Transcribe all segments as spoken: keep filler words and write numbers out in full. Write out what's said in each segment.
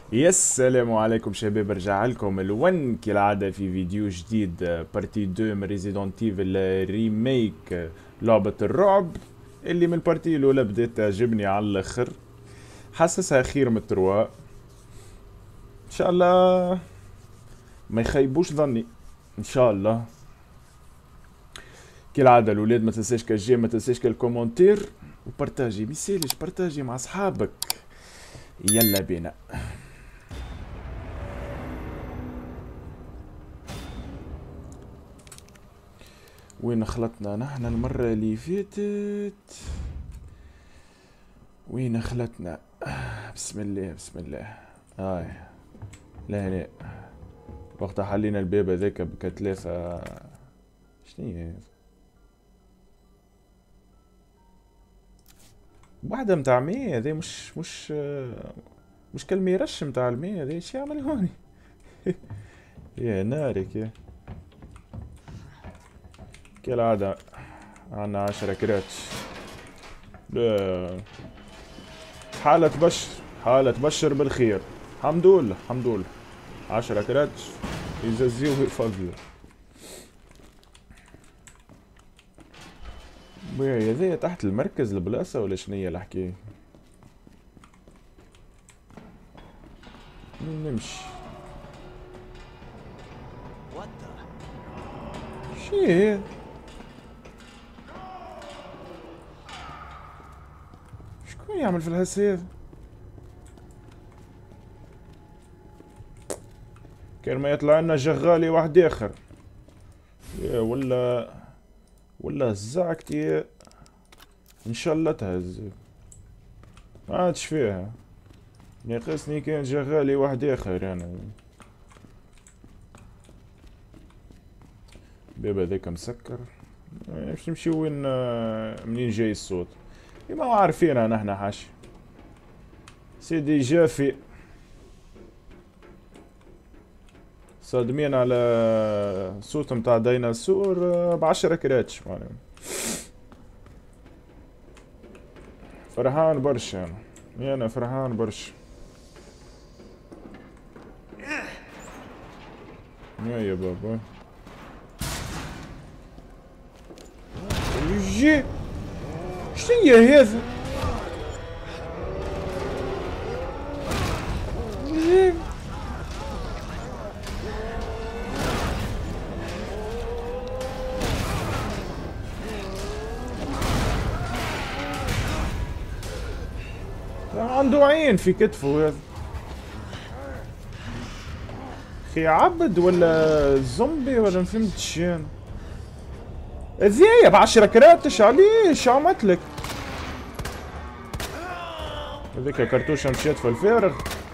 يا السلام عليكم شباب، رجع لكم الون كالعادة في فيديو جديد. بارتي اثنين من ريزيدونت ايفل ريميك، لعبة الرعب اللي من البارتي الاولى بدات تعجبني على الاخر. حاسسها خير من التروا، ان شاء الله ما يخيبوش ظني، ان شاء الله. كالعادة الاولاد ما تنساش كالجيم، ما تنساش كالكومنتير وبارتاجي، ميسالش بارتاجي مع اصحابك. يلا بينا. وين خلطنا نحن المرة اللي فاتت؟ وين خلطنا؟ بسم الله بسم الله. هاي لا لا، وقتها حلينا الباب هذاك بكتلافة. شنيا هذا؟ واحدة متاع مية هذي، مش مش مش كالميرش متاع المية هذي. شي يعمل هوني؟ يا نارك يا. كالعادة عنا عشرة كرات. لا، حالة تبشر، حالة تبشر بالخير. الحمد لله الحمد لله. عشرة كرات يجزيه ويفضله. وي هذيا تحت المركز البلاصة ولا شنيا الحكاية؟ نمشي. شي هي؟ شكون يعمل في الهس هذا؟ كان ما يطلع لنا جغالي واحد اخر. يا ولا ولا هزعكت يا. ان شاء الله تهز، ما عادش فيها. ناقصني كان جغالي واحد اخر انا. باب هذاك مسكر. باش نمشي وين؟ منين جاي الصوت؟ ما هو عارفينها نحنا حاشي. سيدي جافي صادمين على صوت متاع ديناصور بعشرة كراتش معناها. فرحان برشا انا، انا فرحان برشا. يا يا بابا يجي. شنيا هذا؟ يجي. عنده عين في كتفه هذا. اخي عبد ولا زومبي ولا مفهمتش انا. ذي بعشرة كراتش عليش عملتلك. هذيك كرتوشة مشيت في الفارغ.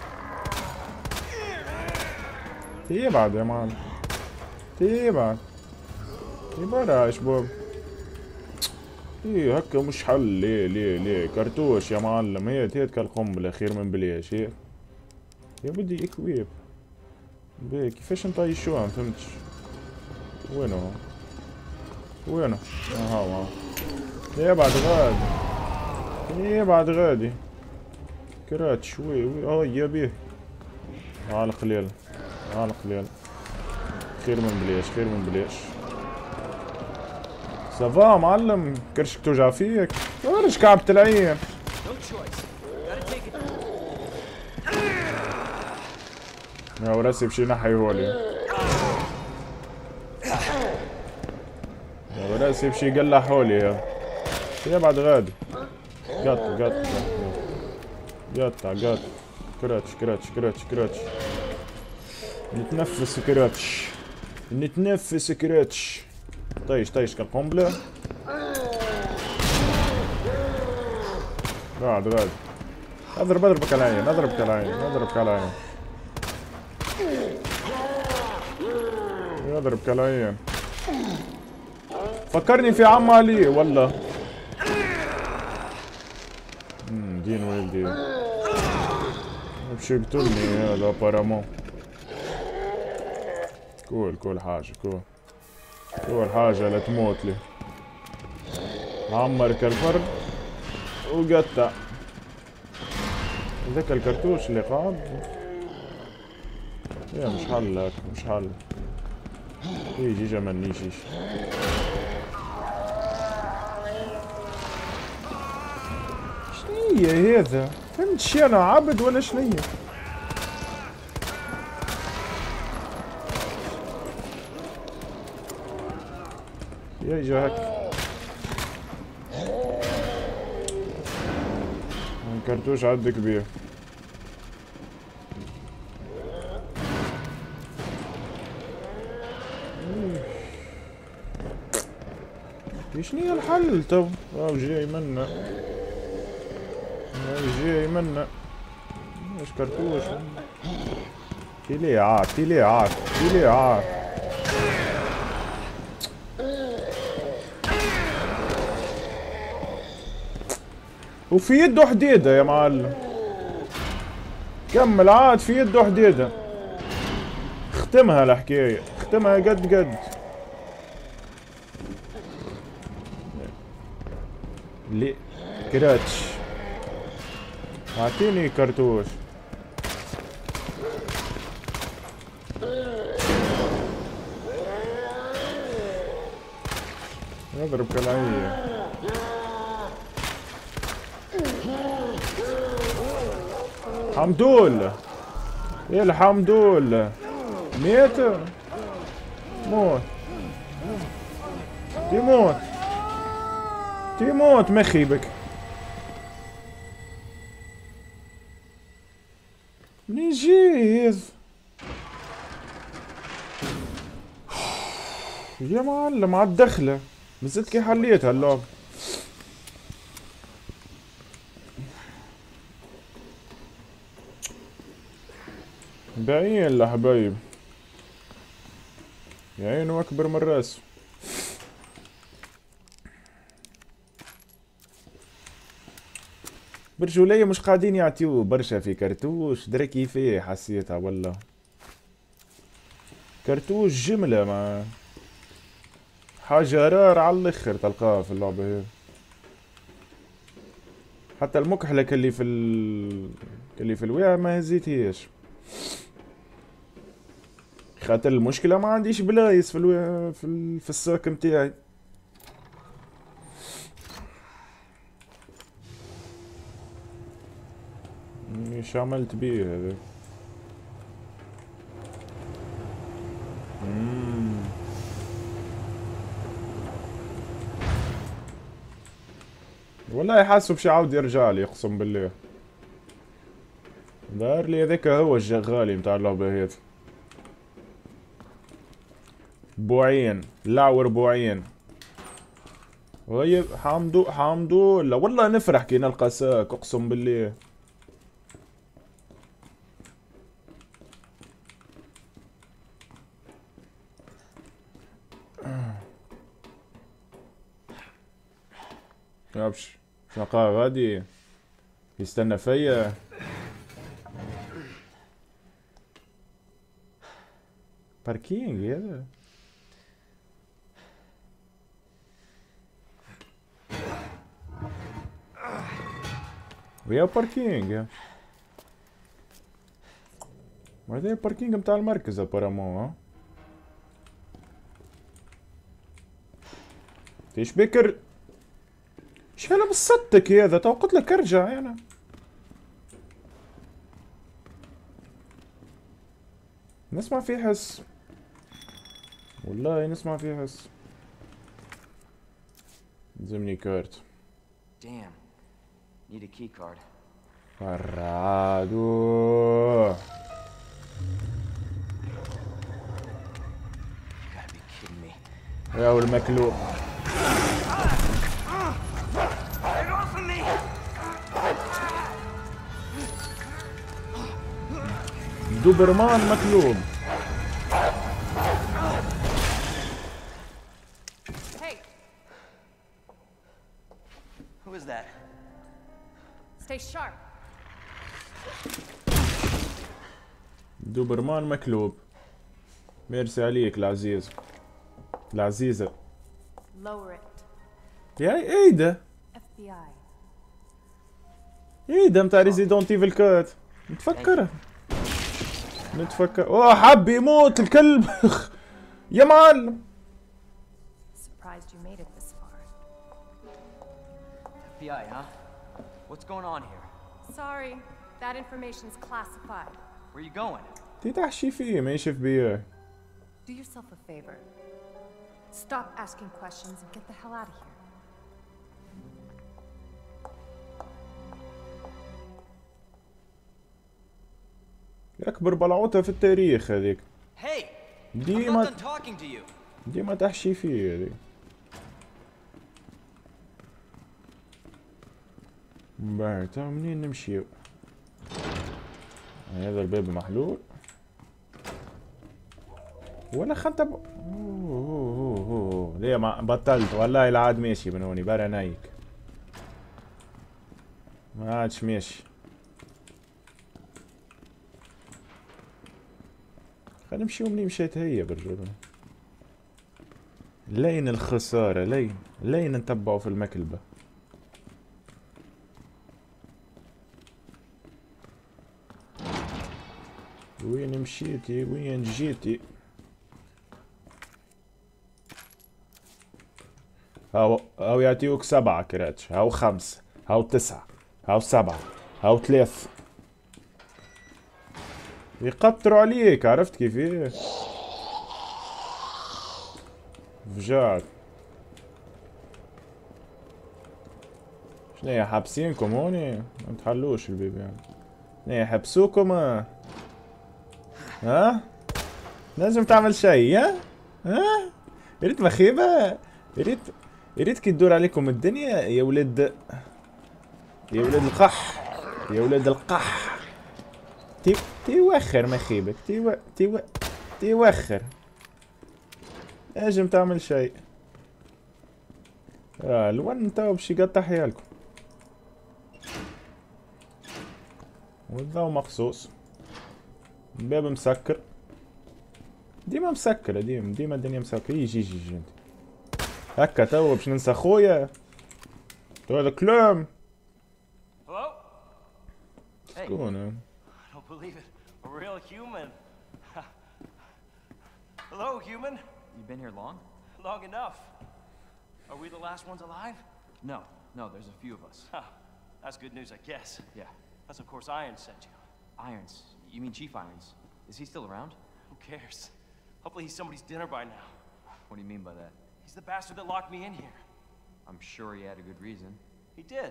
تيبعد يا معلم، تيبعد تيبعد يا شباب. ايه هكا مش حل. ليه ليه ليه كرتوش يا معلم؟ هي هي كالقنبلة خير من بليش. هي يا بدي اكويب. بيه كيفاش نطيشوها مفهمتش. وينو وينو؟ اها ها. يبعد غادي، يبعد غادي. كرات شوي وي. اه يا بيه. على قليل على قليل. خير من بليش خير من بليش. سافا معلم، كرشك توجع فيك؟ ورش كعبة العين. يا وراسي بشي نحي هولي. يا وراسي بشي يقلع حولي. يا يا بعد غادي. قط قط قطع قط. كراتش كراتش كراتش كراتش. نتنفس كراتش، نتنفس كراتش. طيش طيش كالقنبلة. قاعد غادي. اضرب اضربك على العين، اضربك على العين، اضربك على العين، اضربك على العين. فكرني في عم علي والله. امم دين ولدي باش يقتلني هذا بارامون. كول كل حاجة كول كل حاجة لا تموت لي. عمر كالفرد وقطع. ذاك الكرتوش اللي قاعد يا مش حل هاك مش حل. يجي اجا منيش ايش. شنية هذا؟ فهمتش انا عبد ولا شنية؟ يا اجا هاك كرتوش عد كبير. شنو الحل تو؟ راهو جاي منا راهو جاي منا ايش كرتوش. تيلي عاد تيلي عاد تيلي عاد. وفي يده حديدة يا معلم. كمل عاد في يده حديدة. اختمها الحكاية اختمها قد قد. ليه كراتش اعطيني كرتوش. نضرب كلاهية. حمدول يا الحمدول ميت موت تموت تموت مخي بك. منين جيت يا معلم عالدخلة مازلت كي حليت هاللعبة. بعين لحبايب يا عينه اكبر من راسه. برجولية مش قاعدين يعطيوه برشا في كرتوش درا كيفاه حسيتها والله. كرتوش جملة ما حاجة رار على الاخر تلقاها في اللعبة هي. حتى المكحلة اللي في ال اللي في الوعاء ما هزيتهاش خاطر المشكلة ما عنديش بلايص في الو... في, ال... في الساك متاعي. ايش عملت بيه هذا؟ مم. والله حاسه بشي عاود يرجع لي اقسم بالله. دار لي هذاك هو الشغالي متاع اللعبة هذي. بوعين لعور بوعين. طيب حمدو حمدو لا والله نفرح كي نلقى ساك اقسم بالله. يابش شنقا غادي يستنى فيا. باركينج هذا ويا باركينج هذا الباركينج متاع المركز ابارامون. ها ايش بكر ايش هلا بصدتك هذا تو قلت لك ارجع انا. نسمع في حس والله نسمع في حس. زمني كارت. Damn. Need a key card. فرادو. You gotta be kidding me. يا والمكلوب. Get off of me! دوبرمان مكلوب. Hey! Who is that? Stay sharp. دوبرمان مكلوب. ميرسي عليك العزيز العزيزة. Lower it. يا ايه ده؟ إف بي آي. ايه ده متاع ريزيدونت ايفل كات متفكرة. نتفكر. اوه حب يموت الكلب. يا معلم. Surprised you made it this far. F B I, huh? What's going on here? Sorry, that information's classified. Where are you going? تي تحشي فيه ماشي في بياه. Do yourself a favor. Stop asking questions and get the hell out of here. أكبر بلعوتة في التاريخ هذيك. Hey! I'm not ديما done talking to you. ديما تحشي فيه هذيك. بعد تو منين نمشيو؟ هذا الباب محلول. ولا خنتب. اوه اوه اوه اوه ليه ما بطلت والله العاد ماشي من هوني برا نايك. ما عادش ماشي. خلينا نمشيو منين مشيت هي بالرجل. لين الخسارة لين لين نتبعوا في المكلبة. وين مشيتي وين جيتي؟ هاو هاو يعطيوك سبعة كراتش، هاو خمسة، هاو تسعة، هاو سبعة، هاو ثلاثة. يقطروا عليك، عرفت كيفاه؟ فجعت. شنيا حابسينكم هوني؟ ما تحلوش البيبان. شنيا حبسوكم؟ ها؟ لازم تعمل شيء ها؟ ها؟ ياريت مخيبة؟ ياريت ياريت كي تدور عليكم الدنيا يا ولاد يا ولاد القح يا ولاد القح. تي تيوخر مخيبك تيو تيو تيوخر. لازم تعمل شيء. اه الون تو باش يقطع حيالكم. والضو مخصوص. الباب مسكر. ديما مسكرة ديما ديما الدنيا مسكرة. يجي يجي يجي انت. هكا توا باش ننسى خويا. تو هذا كلام. Hello? Hey. شكون؟ I don't believe it. A real human. Hello, human. You been here long? Long enough. Are we the last ones alive? No, no, there's a few of us. Huh. That's good news, I guess. Yeah. That's of course Iron sent you. Irons. You mean Chief Irons? Is he still around? Who cares? Hopefully he's somebody's dinner by now. What do you mean by that? He's the bastard that locked me in here. I'm sure he had a good reason. He did.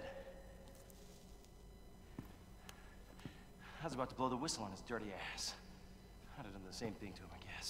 I was about to blow the whistle on his dirty ass. I'd have done the same thing to him, I guess.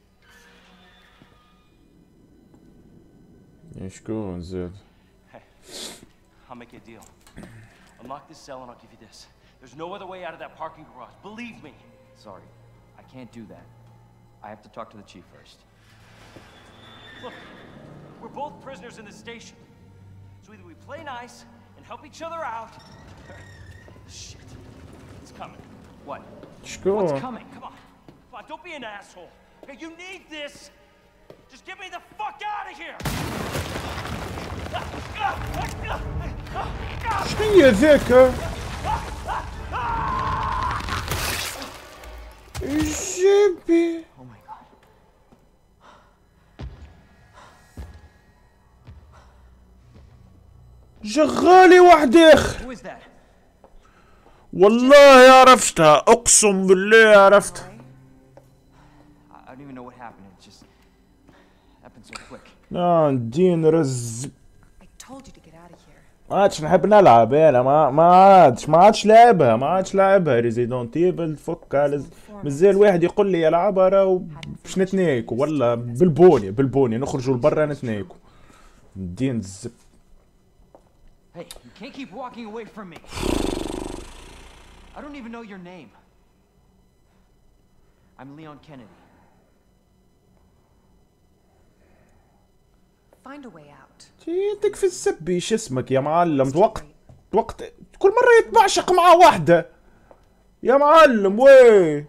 شكون زاد؟ Hey, I'll make you a deal. Unlock this cell and I'll give you this. There's no other way out of that parking garage. Believe me. Sorry, I can't do that. I have to talk to the chief first. Look, we're both prisoners in this station. So either we play nice and help each other out. Shit. It's coming. What? شكون؟ What's coming? Come on. Come on, don't be an asshole. Okay, you need this. Just get me the fuck out of here. شنيا ذاك؟ جيبي. Oh my god. جغالي واحد اخر. Who is that? والله عرفتها اقسم بالله عرفتها. I, I don't even know what happened. It just happened so quick. لا ندين رز. I told you to get out of here. ما عادش نحب نلعب انا ما ما عادش ما عادش لعبها ما عادش لعبها ريزيدونت ايفل تفكها لز... مازال واحد يقول لي يلعبها راه باش نتنايكو ولا بالبوني بالبوني نخرجوا لبرا نتنايكو. ندين الزب. Hey, you can't keep walking away from me. I don't even know your name. I'm Leon Kennedy. Find a way out. جيتك في الزب ايش اسمك يا معلم. وقت وقت كل مرة يتبعشق مع واحدة يا معلم. وي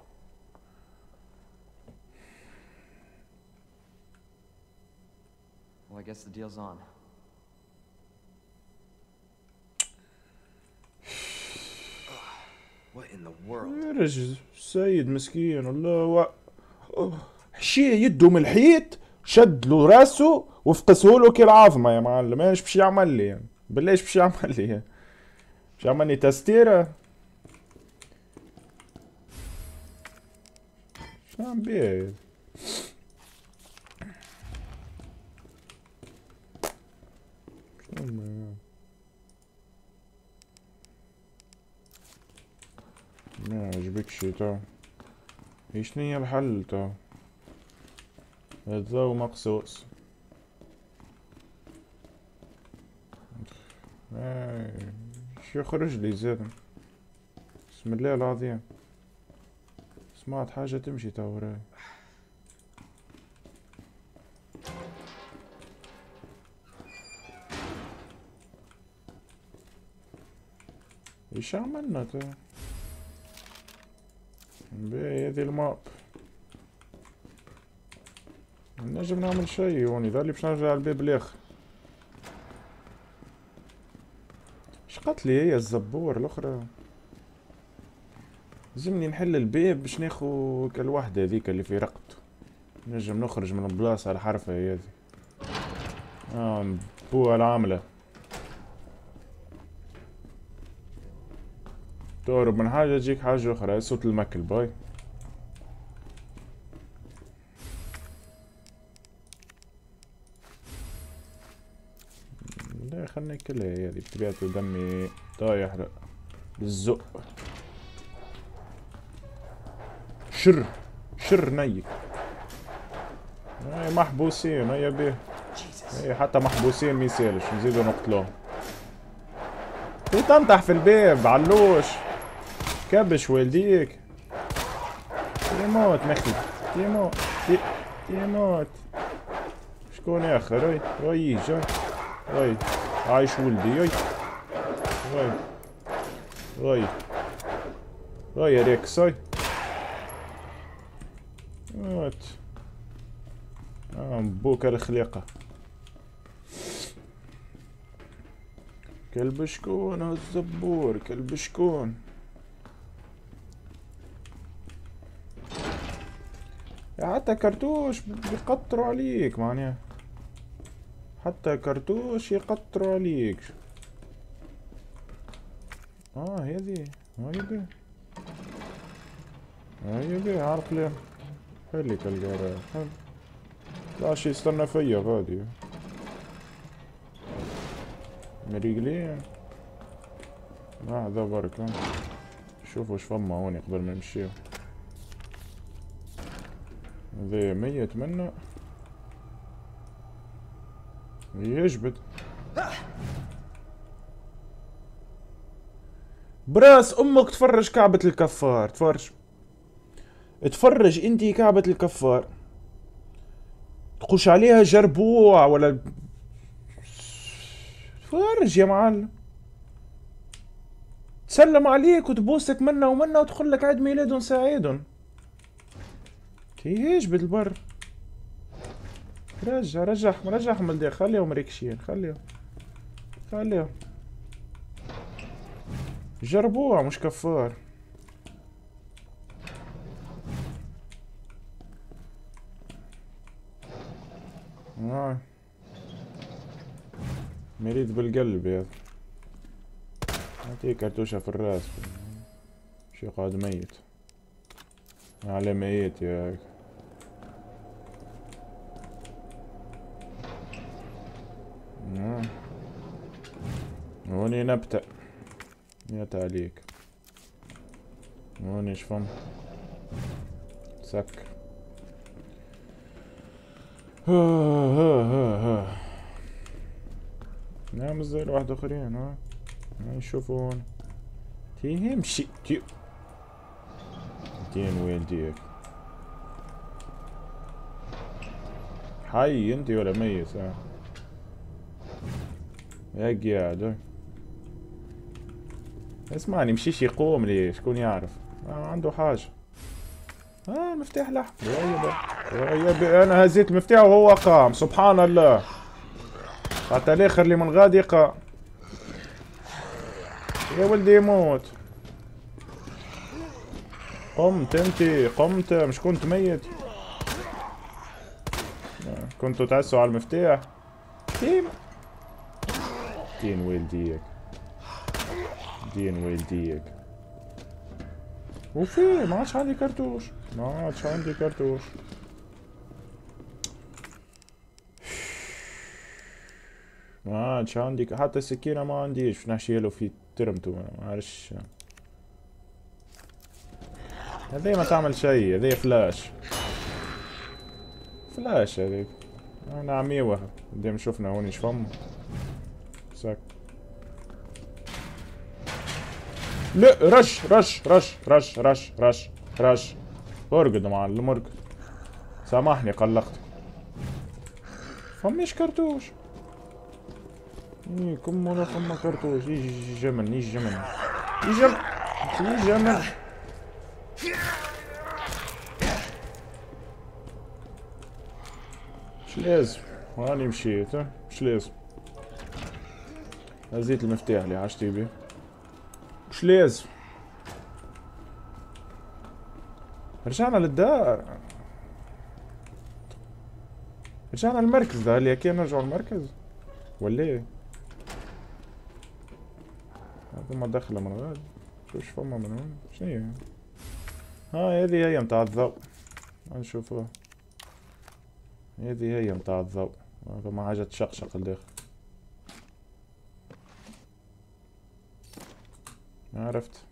Well, I guess the deal's on. What in the world? رجل السيد مسكين الله و... حشيه يده من الحيط شد له راسه وفقسه له كالعظمه يا معلم. ايش باش يعمل لي يعني؟ بالله ايش باش يعمل لي؟ باش يعمل لي تستيره؟ شو عم بيه؟ شو ما ما عجبكش تو؟ شنو هي الحل تو؟ هذا مقصوص. شو يخرج لي زاد؟ بسم الله العظيم سمعت حاجة تمشي تو وراي. ايش عملنا تو؟ باهي هذي الماب نجم نعمل شي هوني. ذالي باش نرجع على الباب الاخر. اش قتلي هي الزبور الاخرى؟ لازمني نحل الباب باش ناخو كالوحدة هذيك اللي في رقبته. نجم نخرج من البلاصة على الحرفة هذي. اه بوها العاملة تهرب من حاجة تجيك حاجة أخرى. صوت المكل باي. لا خلني كلها هذي بطبيعة دمي طايح بالزق. شر شر نيك. هاي محبوسين هيا بيه. هي حتى محبوسين ميسالش نزيدو نقتلوهم. في تنطح في الباب علوش كبش والديك. يموت مخي يموت يموت. شكون اخر؟ اي اي جاي اي عايش ولدي. اي اي اي اي يا ريكس. اي موت. اه بوك الخليقة. كلب شكون هالزبور؟ كلب شكون؟ حتى كرتوش بيقطروا عليك معناها. حتى كرتوش يقطروا عليك. اه هذي هاي بيه هاي بيه عالقلم. خليك القرار حل. لا شي يستنى فيا غادي مريقلين. لحظة بركة شوفوا اش فما هوني قبل ما نمشيو. هذا ميت منا يجبد براس امك. تفرج كعبة الكفار. تفرج تفرج انتي كعبة الكفار. تقوش عليها جربوع ولا تفرج يا معلم. تسلم عليك وتبوسك منا ومنا وتدخل لك عيد ميلاد سعيد. تيجي بالبر. رجع رجع رجع حمل خليهم مريكشين. خليهم خليهم جربوها مش كفار. آه. مريض بالقلب يا اعطيه كرتوشة في الراس. شي قاعد ميت على ميت ياك. آه. هوني نبتة ميت عليك. هوني شفم سكر. ها ها ها ها نعم زي الواحد اخرين. ها نشوفوا هون تيمشي تي تين وين ديك حي انتي ولا ميت؟ ها هيك قاعد. اسمعني مشيش يقوم لي شكون يعرف. آه عنده حاجة. اه مفتاح لحم. يا انا هزيت المفتاح وهو قام. سبحان الله. حتى الاخر اللي من غادي قام. يا ولدي يموت. قمت انتي قمت، مش كنت ميت؟ كنتوا تعسوا على المفتاح. تيم دين والديك، دين والديك. وفي ما عادش عندي كرتوش، ما عادش عندي كرتوش. ما عادش عندي حتى السكينة، ما عنديش. في نحشيله في ترمتو، ما عارفش. هذي ما تعمل شيء، هذي فلاش فلاش هذيك. انا عميوه قدام شفنا هون ايش فم ساك. لا رش رش رش رش رش رش رش. ارقد يا معلم ارقد. سامحني قلقتك. فميش كرتوش. ايه كم ولا فما كرتوش. يجي جمل يجي جمل يجي جمل يجي جمل. مش لازم، واني مشيت. مش لازم. هزيت المفتاح اللي عشتي بيه. مش لازم. رجعنا للدار، رجعنا المركز. ده اللي كان نرجعوا المركز ولا ايه؟ هذا ما دخله من غاد. شوف فما من هون شنو هي؟ ها هذه هي متاع الضوء. نشوفوها. هذه هي متاع الضوء. فما حاجة تشقشق الداخل. عرفت.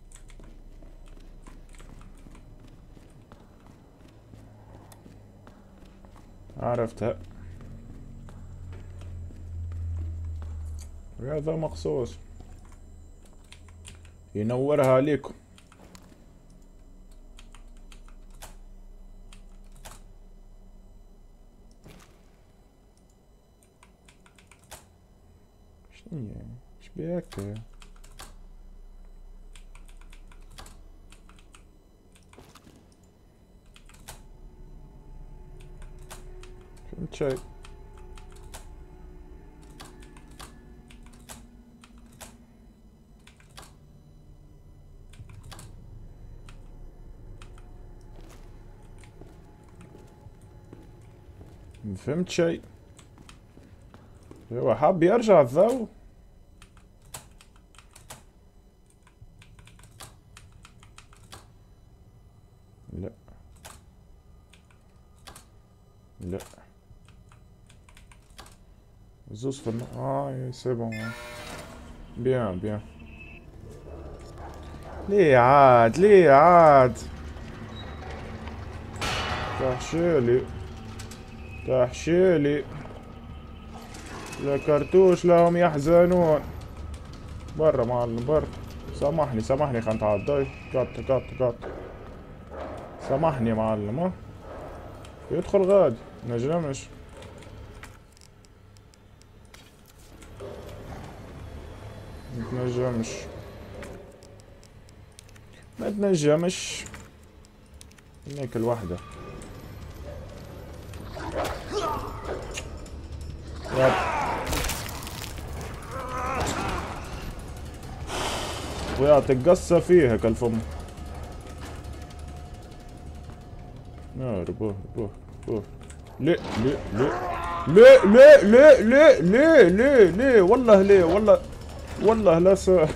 عرفتها. هذا مقصوص ينورها عليكم. شنو هي؟ ايش بيك؟ فهمت شي. فهمت شي. هو حاب يرجع الضوء. لا لا زوز في النار. اه سي بون. بيان بيان. ليه عاد ليه عاد تحشيلي تحشيلي. لا كرتوش لهم يحزنون. برا معلم برا. سامحني سامحني خانت عضاي. قط قط قط. سامحني يا معلم. ها يدخل غادي نجمش. متنجمش ما تنجمش. هناك الوحدة. يب ويعطيك قصة فيها كالفم. اهرب اهرب اهرب اهرب. ليه ليه ليه ليه ليه ليه ليه ليه ليه والله ليه والله والله لا صار.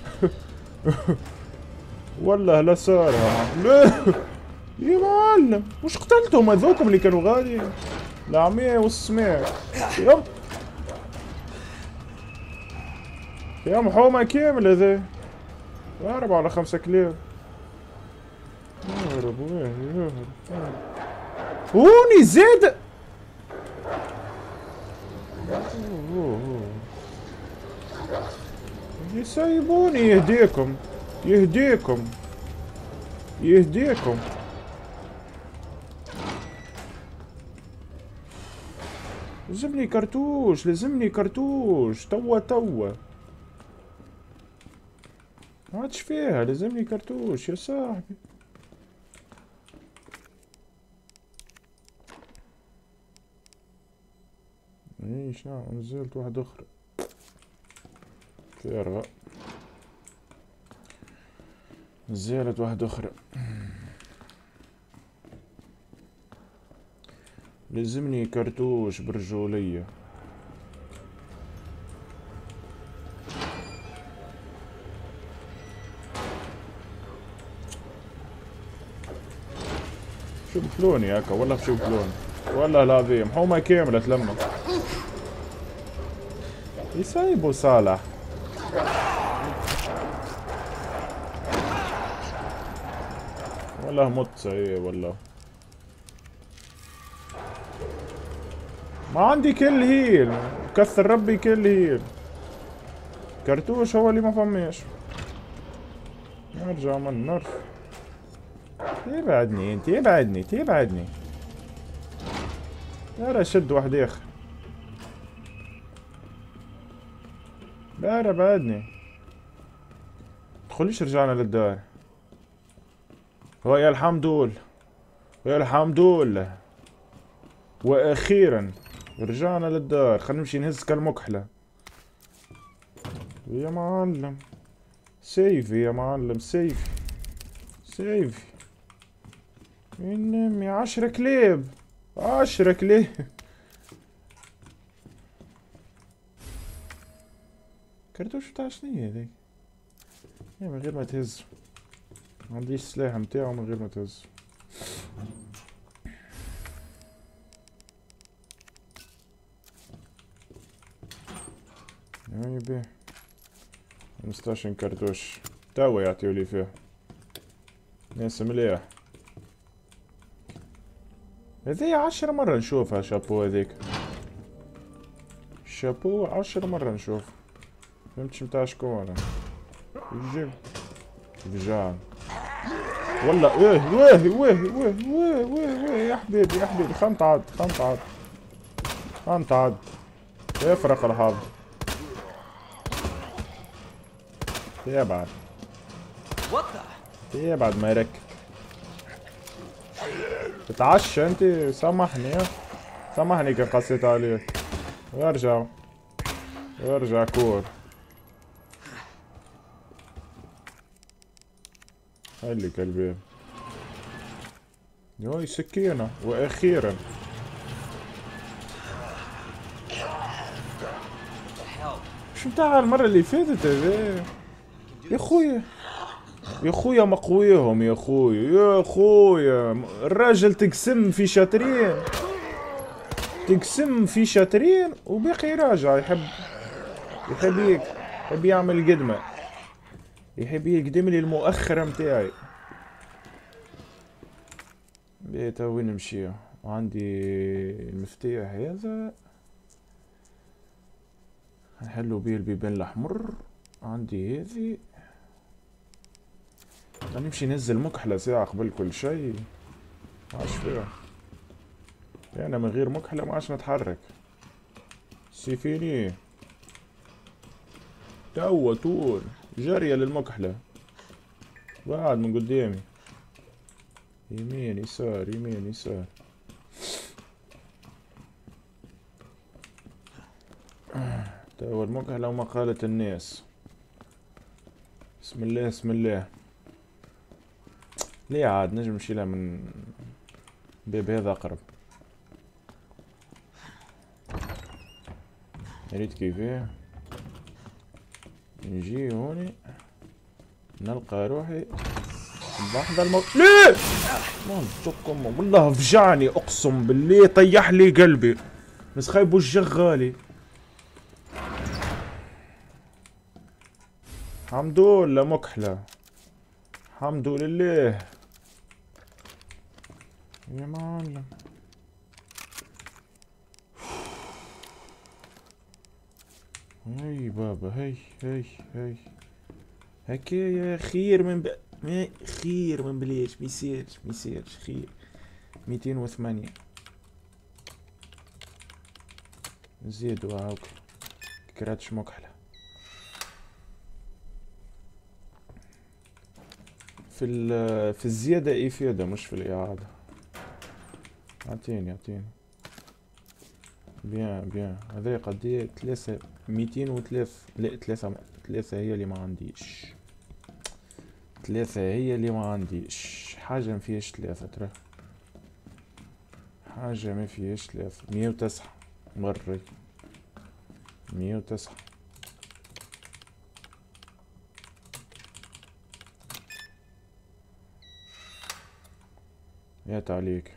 والله لا صار. ليه يا معلم وش قتلتهم هذوكم اللي كانوا غادي؟ العمية والسماك. يم يا محومة كامل هذا. أربعة على خمسة كلاب. يهرب وين يهرب. هوني زاد. يسيبوني. يهديكم يهديكم يهديكم. لازمني كرتوش لازمني كرتوش توا توا. ما عادش فيها. لازمني كرتوش يا صاحبي. ايش نعم نزلت واحدة اخرى. فارغة. نزلت واحدة أخرى. لازمني كرتوش برجولية. شو بفلوني هكا والله شو بفلوني والله العظيم حومة كاملة لما يسايبوا صالح. والله مت ايه والله ما عندي كل هيل كثر ربي كل هيل. كرتوش هو اللي ما فماش. نرجع من نرف. تبعدني انت تبعدني تبعدني. دار اشد واحد اخر. دار بعدني. تدخليش رجعنا للدار. ويا الحمد لله ويا الحمد لله واخيرا رجعنا للدار. خلينا نمشي نهز كالمكحلة يا معلم. سيفي يا معلم سيفي سيفي من امي. عشرة كليب عشرة كليب. كرتوش بتاع شنيا هذيك؟ من غير ما تهز. ما عنديش سلاح متاعه من غير ما تهز. يعني بيه خمستاشر كرتوش توا يعطيولي فيه. ناس مليح. هذي عشر مرة نشوفها شابو هذيك. شابو عشر مرة نشوف. فهمتش متاع شكون. يجيب فجان والله. ويه ويه ويه ويه ويه ويه ويه يا حبيبي يا حبيبي. خمت عاد خمت عاد خمت عاد. يفرق الحظ. يبعد يبعد ما يركب. تتعشى انت. سامحني سامحني كان قسيت عليك. وارجع وارجع كور. خلي كلبي. ياي سكينة واخيرا. شو بتاع المرة اللي فاتت هذا يا خويا. يا خويا مقويهم يا خويا يا خويا. الراجل تقسم في شاترين تقسم في شاترين وباقي راجع. يحب يحب هيك يحب يعمل قدمة. يحب يقدم لي المؤخرة متاعي. بيتا وين نمشي. عندي المفتاح هذا نحلو بيه البيبان الأحمر. عندي هذي. نمشي ننزل مكحلة ساعة قبل كل شيء. معاش فيها. أنا من غير مكحلة معاش نتحرك. سيفيني توا طول جارية للمكحلة. بعد من قدامي. يمين يسار يمين يسار. توا المكحلة وما قالت الناس. بسم الله بسم الله. ليه عاد نجم نشيلها من باب هذا أقرب. ريت كيفاه. نجي هوني نلقى روحي بحذا الموت. ليه؟ منطقكم والله فجعني اقسم بالله. طيح لي قلبي. بس خايب الجغالي. الحمد لله مكحلة. الحمد لله يا معلم. هاي بابا هاي هاي هاي هكا يا خير من ب... ما خير من بليش. ميسيرش ميسيرش خير. ميتين وثمانية زيدوا هاوك كراتش مكحلة. في ال في الزيادة إفادة مش في الإعادة. اعطيني اعطيني. بيان بيان. هذا قديه ثلاثة ميتين وثلاث. لا ثلاثة ثلاثة هي اللي ما عنديش. ثلاثة هي اللي ما عنديش، حاجة ما فيهاش ثلاثة ترى، حاجة ما فيهاش ثلاثة. مية وتسعة مرة، مية وتسعة. يا تعليك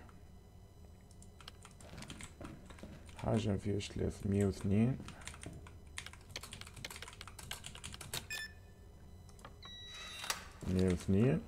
حاجة ما فيهاش ثلاثة. مية واثنين، مية واثنين.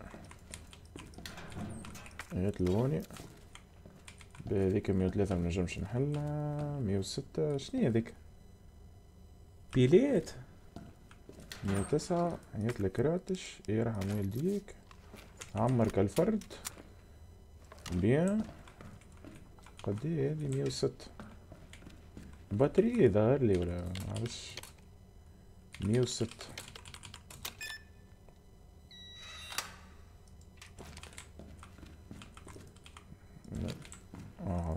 هات لوني بهذيك. مية وثلاثة منجمش نحلها. مية وستة شنيا هذيك؟ بيليت. مية وتسعة هات الكراتش. يرحم والديك. عمر كالفرد. بيان. قديه هذي؟ مية وستة. باتري ظهر لي ولا معرفش. مية وستة. اه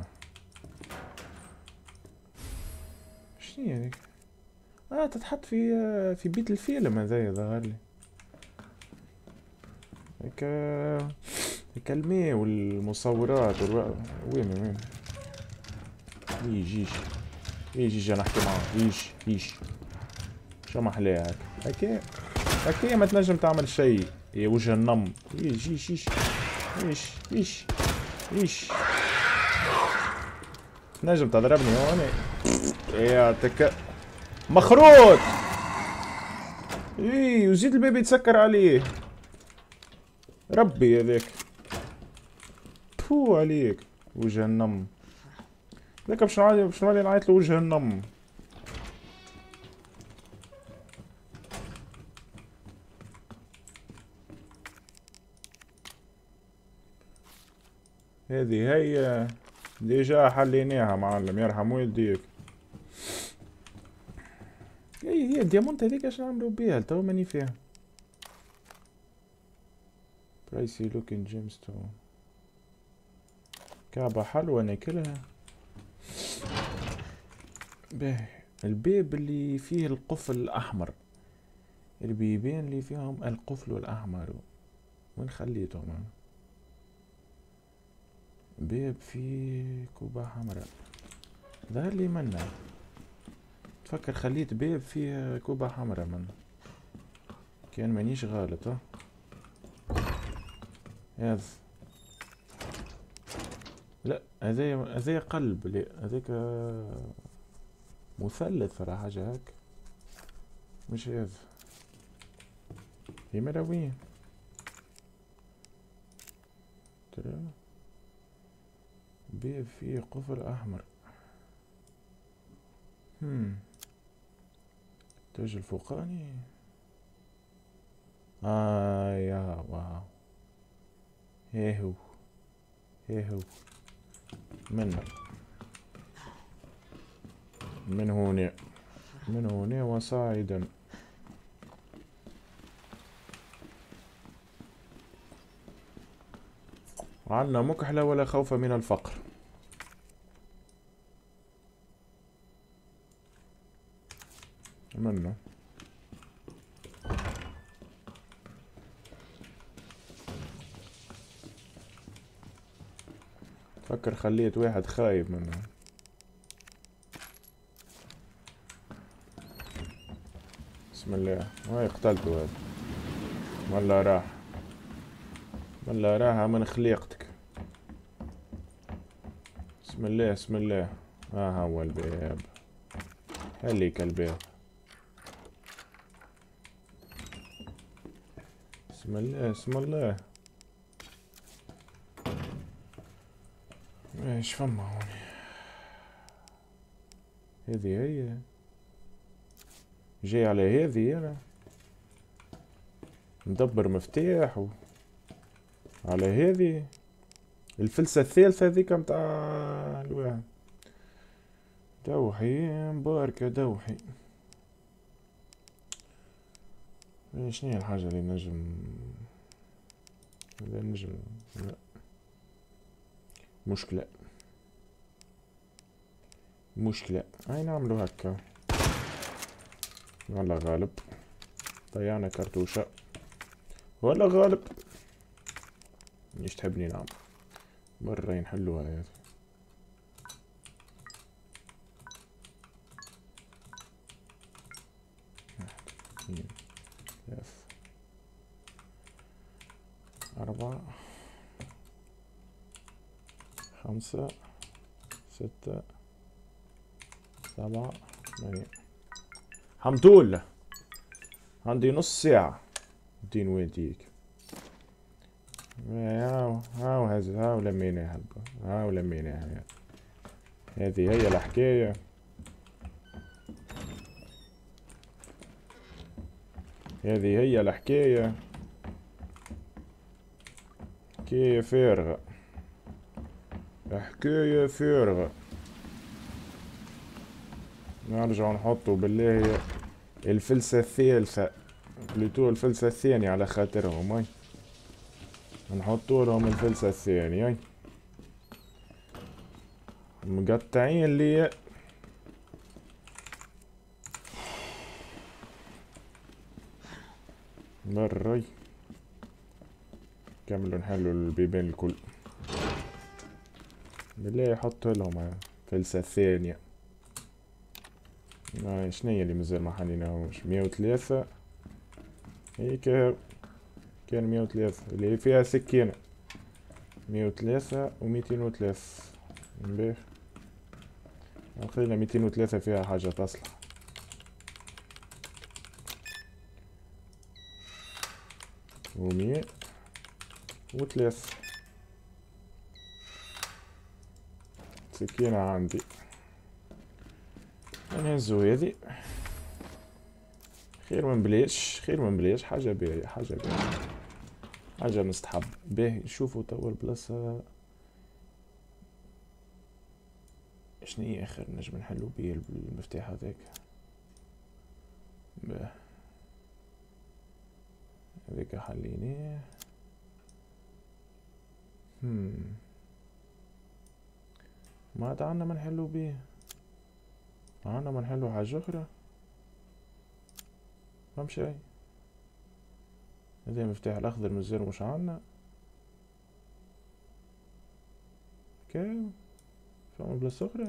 شنو هذيك؟ اه تتحط في في بيت الفيلم هذايا ظهر لي. هيك هيك الماء والمصورات والو... وين وين؟ يجي يجي يجي يجي نحكي معاه. يجي يجي شو محلاها هيك هكا هكا ما تنجم تعمل شيء يا وجه النم. يجي يجي يجي يجي يجي يجي نجم تضربني هون يا تك مخروط. ايه وزيد الباب يتسكر عليه. ربي هذاك بو عليك وجه النم. ذاك باش نعيط باش نعيط له وجه النم. هذه هي ديجا حليناها معلم يرحم والديك. اي هي الديامونت هذيك اش نعملو بيها تو ماني فيها. برايسي لوكين جيمستون. كعبة حلوة ناكلها. باهي الباب اللي فيه القفل الأحمر، البيبان اللي فيهم القفل الأحمر وين خليتهم؟ باب فيه كوبا حمراء ظهر لي منه. تفكر خليت باب فيه كوبا حمراء منه كان مانيش غالط. ها هذا لا هذا هذا قلب. لا هذاك مثلث ولا حاجة هاك مش هذا. هي مرا وين ترى؟ باب فيه قفل احمر. هم التاج الفوقاني. اه يا واو. هي هو هي هو من من هنا من هنا وصاعدا. عنا مكحلة ولا خوف من الفقر. منه فكر خليت واحد خايب منه. بسم الله. هاي قتلته هذا ولا راح ولا راح من خليقتك. بسم الله بسم الله. ها هو الباب. خليك الباب. بسم الله بسم الله. ايش فما هون؟ هذه هي جاي على هذه. انا ندبر مفتاح و... على هذه الفلسة الثالثة هذيك متاع الواحد. دوحي مباركة دوحي. شنو هي الحاجة اللي نجم هذا نجم؟ لا مشكلة مشكلة. هاي نعملو هكا. والله غالب ضيعنا كرتوشة. ولا غالب مش تحبني؟ نعم مرة ينحلوها يا أخي. اثنين ثلاثة أربعة خمسة ستة سبعة ثمانية. حمدولله عندي نص ساعة. الدين وين ديك؟ هاو هاو هذا هاو لميناها هاو لميناها. هذه هي الحكاية. هذه هي الحكاية. حكاية فارغة. حكاية فارغة. نرجع نحطو بالله الفلسة الثالثة بلوتو الفلسة الثانية على خاطرهم. هاي نحطو لهم الفلسة الثانية. هاي مقطعين لي بري. كملوا نحلوا البيبان الكل بالله. يحط لهم الفلسة الثانية. آه شنيا اللي مازال ما حليناهوش؟ مية وثلاثة هيك كان. مية وثلاثة اللي هي فيها سكينة. مية وثلاثة وميتين وثلاثة. مباح خلينا ميتين وثلاثة فيها حاجة تصلح. ومية وثلاثة سكينة عندي. نهزو هذي خير من بلاش. خير من بلاش. حاجة باهية حاجة باهية حاجة مستحب. باهي نشوفو توا البلاصة شنيا اخر نجم نحلو بيه المفتاح هذاك. باه هذاك حليناه. هم ما عاد عنا ما نحلو بيه. عنا ما نحلو حاجة أخرى. فهم شي. هذا المفتاح الأخضر مازال مش عنا. كاو فما بلاصة أخرى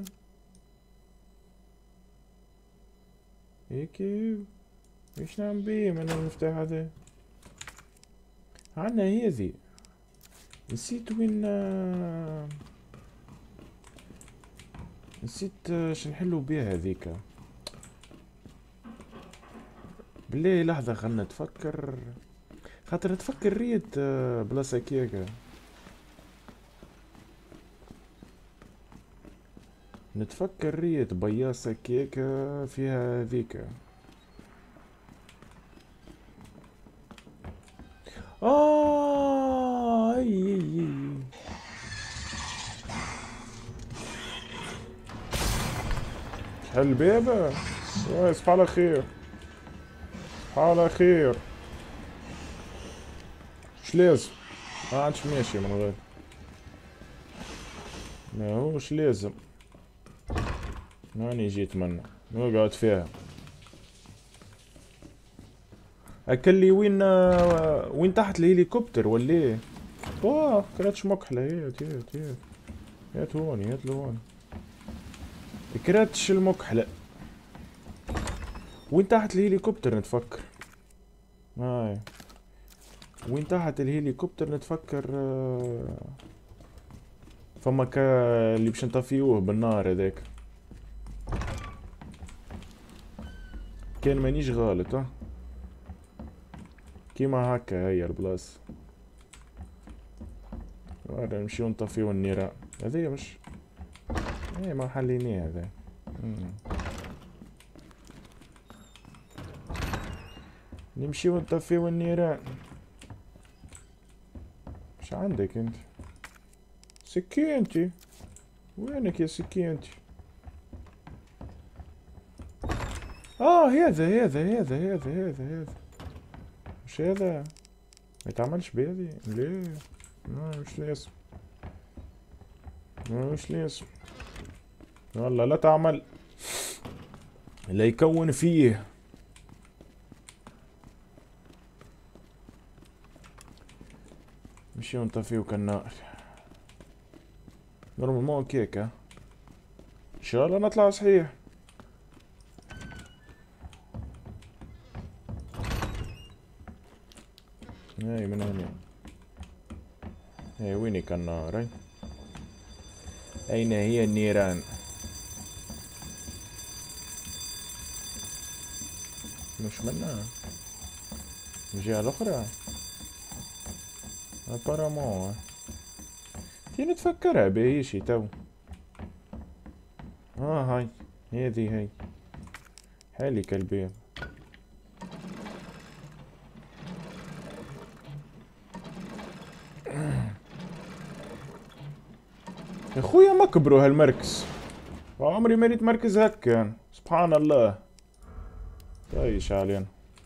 هيكي. ايش نعمل بيه من المفتاح هذا؟ عنا هذي نسيت وين. نسيت اش نحلو بيها هذيك. بالله لحظة خلنا نتفكر. خاطر تفكر ريت بلاصة كيكا. نتفكر ريت بياصة كيكا فيها ذيك. آه أي أي حل بيبة. صباح على خير. صباح على خير. مش لازم ما عادش ماشي من غير. ما هوش لازم. ماني جيت منه نقعد فيها. اكلي وين وين تحت الهليكوبتر ولا ايه؟ اوه كراتش مكحلة. هيت هيت هيت هيت هون هيت لهون. كراتش المكحلة. وين تحت الهليكوبتر نتفكر. هاي وين تحت الهليكوبتر نتفكر. فما كا اللي باش نطفيوه بالنار هذاك. كان مانيش غالط. ها كيما هكا هي البلاصة. ورا نمشيو نطفيو النيران. هذيا مش ايه ما حليناه هذا. نمشيو نطفيو النيران. مش عندك انت سكينتي؟ وينك يا سكينتي؟ اه هذا هذا هذا هذا هذا هذا مش هذا. ما يتعملش بهذي ليه؟ ما مش لازم. ما مش لازم والله لا تعمل. لا يكون فيه. نمشي ونطفيو كالنار. نورمالمون كيك ها. ان شاء الله نطلع صحيح. هاي من هنا. هاي ويني كالنار هاي؟ أين هي النيران؟ مش منها الجهة الأخرى أبارامون. تي نتفكرها بهي شي تو. اه هاي هذي هاي حالي كالبيض. يا خويا ما كبروا هالمركز، عمري ما ريت مركز هكا سبحان الله. تعيش علينا.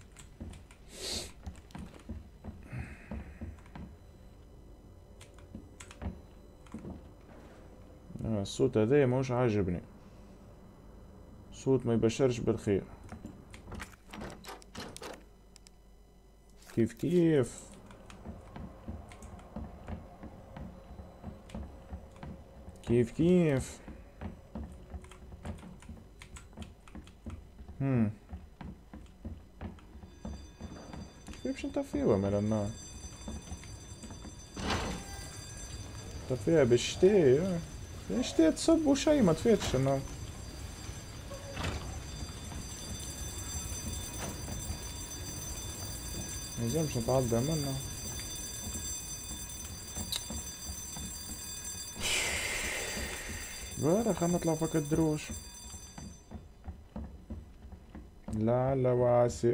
الصوت هذا مش عاجبني، صوت ما يبشرش بالخير. كيف كيف كيف كيف هم كيف باش نطفيوها من النار؟ نطفيها بالشتاء، الشتاء تصب وشي ما طفيتش النار. ميلزمش نتعدى منها. برا خلنا نطلع فك الدروش لعل وعسى.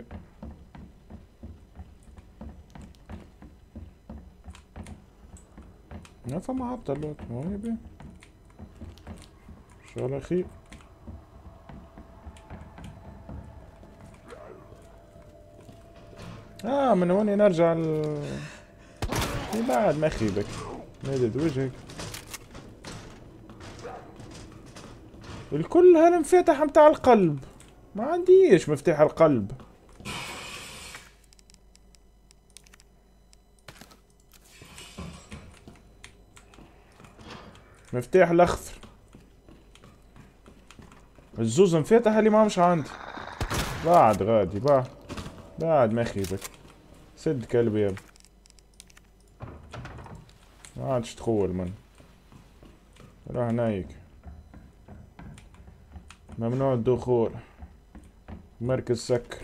ما فما حتى اللوت ما هو يبي ان شاء الله خير. اه من هوني نرجع ال بعد ما خيبك مدد وجهك. الكل هالمفاتح متاع القلب ما عنديش مفتاح القلب. مفتاح الاخضر الزوز مفاتح اللي ما مش عندي. بعد غادي بعد بعد ما خيبك سد كلبي يلا ما عادش تخول من راه نايك. ممنوع الدخول مركز سكر.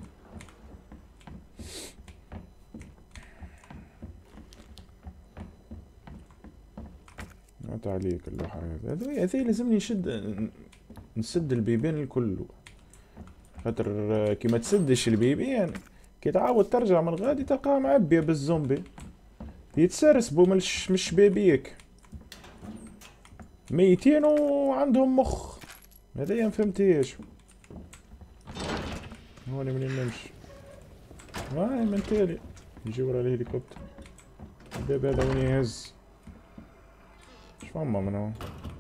مات عليك اللوحة هذا هذا لازمني نشد نسد البيبين الكل خاطر كي ما تسدش البيبين كي تعاود ترجع من غادي تلقاها معبية بالزومبي يتسرسبوا مش مش بيبيك ميتين وعندهم مخ. هذايا مفهمتيش. هوني منين نمشي؟ هاي من تالي يجي ورا الهليكوبتر. الباب هذا وين يهز؟ شفما من هون؟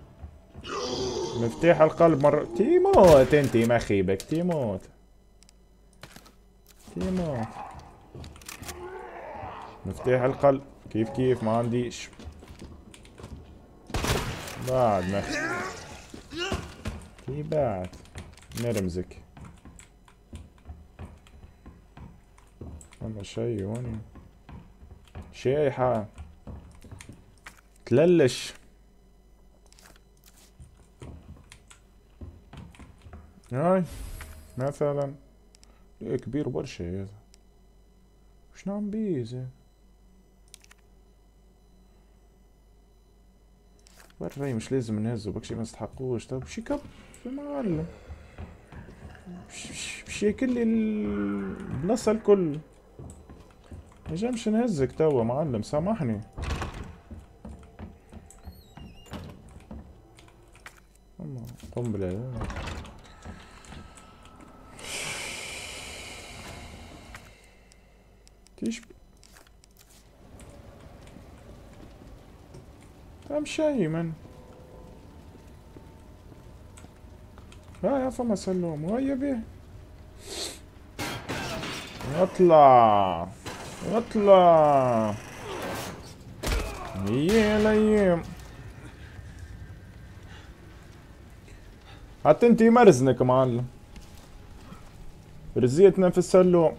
مفتاح القلب مرة تيموت انتي ما خيبك تيموت تيموت. مفتاح القلب كيف كيف ما عنديش. بعد ما كي بعد نرمزك. والله شي هون شايحة تللش. هاي مثلا كبير برشا هذا وش نعم بيه زين. برا مش لازم نهزو بكشي ما نستحقوش. طب شي كب يا معلم باش ياكلي البلاصة الكل. مجمش نهزك توا معلم سامحني. اما قنبلة تيش أهم شي من ها يا فما سلوم وهيا بيه. اطلع اطلع يا الايام. حتى انتي مرزنك معلم، رزيتنا في السلوم.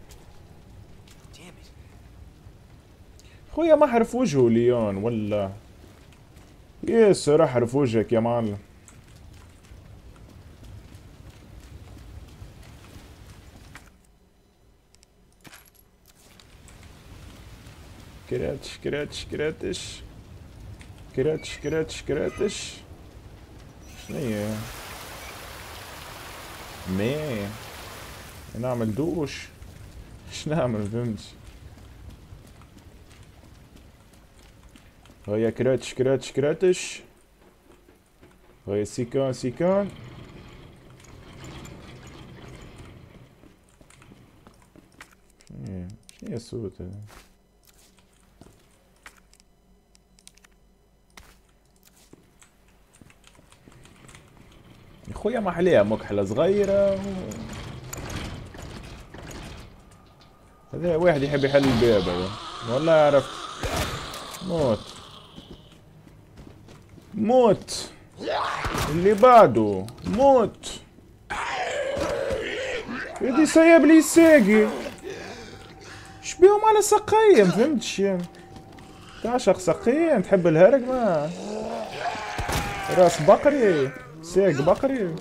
خويا ما حرف وجهه ليون ولا ياسر احرف وجهك يا معلم. كراتش كراتش كراتش كراتش كراتش كراتش. شنيا مي نعمل دوش؟ ايش نعمل فهمتش. هيا كراتش كراتش كراتش. هيا سيكان سيكان. شنيا شنيا الصوت هذا؟ خويا ما حليها مكحلة صغيرة و... هذا واحد يحب يحل الباب هذا والله عرفت. موت موت اللي بعده موت. يدي سايب لي الساقي شبيهم على سقيم فهمتش يعني. تعشق سقيم تحب الهرق ما راس بقري ساق بقري.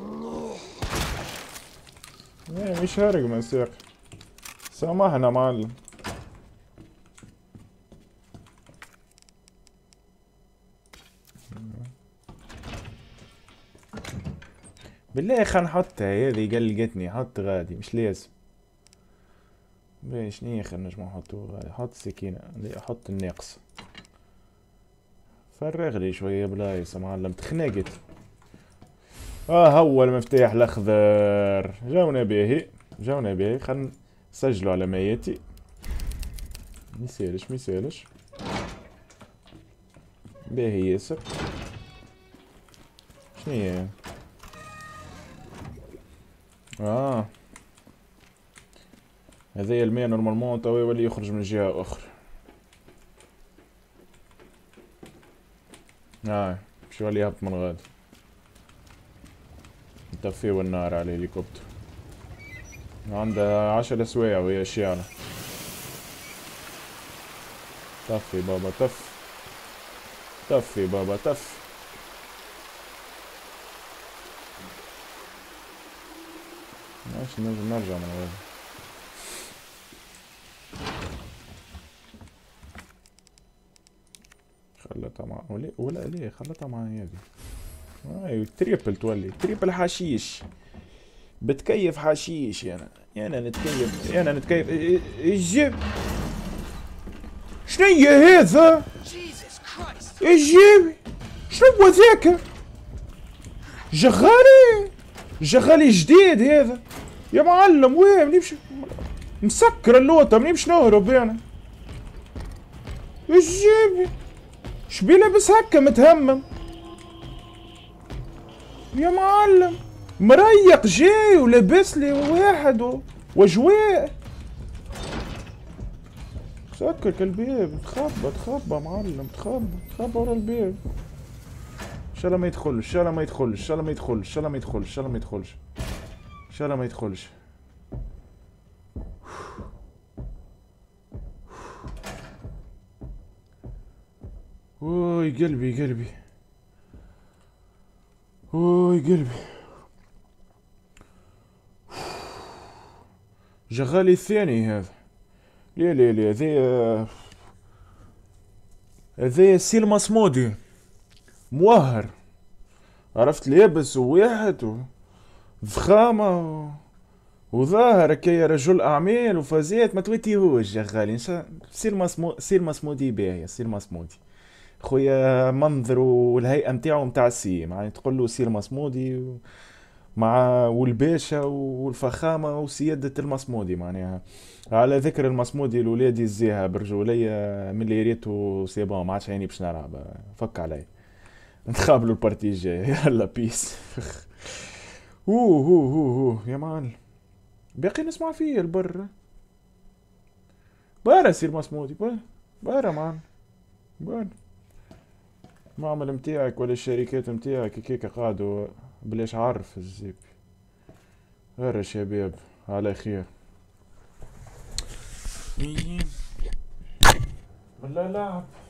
لا مش هرق من ساق. سامحنا معلم. بالله خلينا نحطها هذه قلقتني. حط غادي مش لازم. باهي شنيا خلينا نجمع نحطو غادي. حط السكينة حط الناقص. فرغ لي شوية بلايص معلم تخنقت. اه هو المفتاح الاخضر جاونا باهي جاونا باهي. خلينا نسجلوا على ميتي. ميسالش ميسالش باهي ياسر. شنيا اه هذايا الماء نورمالمون توا يولي يخرج من جهة اخرى. اه باش يولي يهبط من غادي. نطفيو النار على الهليكوبتر. عندها عشر سوايع وهي شاعلة. طفي بابا طف طفي بابا طف. ماشي نجم نرجع من غادي. خلطها مع ولا ولا ليه خلطها مع هذي. ايوه تريبل تولي تريبل حشيش. بتكيف حشيش انا انا نتكيف انا نتكيف. الجيب شنيا هذا؟ الجيب شنو ذاك؟ جغالي جغالي جديد هذا يا معلم. وين منيمش مسكر اللوطه منيمش نهرب انا. الجيب شبي لابس هكا متهمم يا معلم؟ مريق جاي ولابس لي واحد و... وجواء. سكر الباب تخبى تخبى معلم تخبى تخبى ورا الباب. ان شاء الله ما يدخلش ان شاء الله ما يدخلش ان شاء الله ما يدخلش ان شاء الله ما يدخلش ان شاء الله ما يدخلش ان شاء الله ما يدخلش. اوي قلبي قلبي اوي قلبي. جغالي الثاني هذا. ليه ليه ليه هذايا هذايا سيل مصمودي موهر عرفت لابس وواحد وفخامة و... وظاهر كي رجل اعمال وفازات ما تويتيهوش جغالي. سيل مصمو سيل مصمودي باهية سيل مصمودي خويا. منظر والهيئة متاعو متاع السيم يعني تقول له سيل مصمودي مع والباشا والفخامة وسيادة المصمودي معناها. على ذكر المصمودي الولادي الزيها برجولية من اللي ريتو سيبون ما عادش عيني باش نلعب. فك علي نتقابلوا البارتي الجاي. يلا بيس. اوه اوه اوه يا معلم باقي نسمع فيه البر. بارا سير مصمودي بارا بارا معلم بارا. المعمل متاعك ولا الشركات متاعك كيكا قعدوا بلاش عرف الزيب. غير يا شباب على خير. لا لعب.